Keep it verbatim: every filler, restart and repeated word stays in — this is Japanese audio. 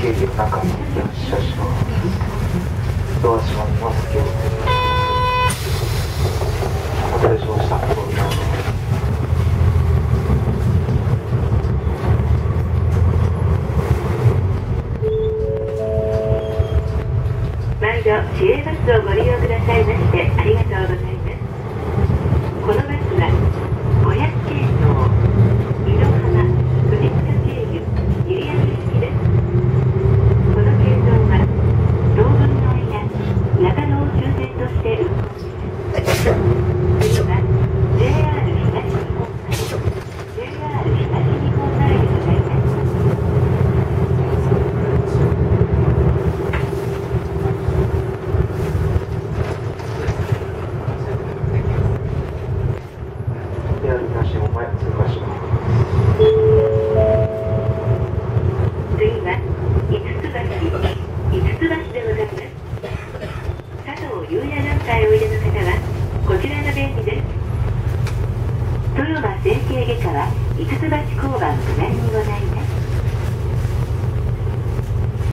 営業中の車掌ドア閉まりますよ。お待たせしました。ご利用毎度市営バスをご利用くださいましてありがとうございます。このバスはごひゃく系統井ノ浜藤塚経由閖上行きです。この系統は当分の間長野を終点として運行します。次は ジェイアール 東日本マイル ジェイアール 東日本マイルとなります。 東を前通過します。 次は五つ橋五つ橋でございます。佐藤裕也南海おいでの方はこちらが便利です。豊間整形外科は五つ橋交番隣にございます。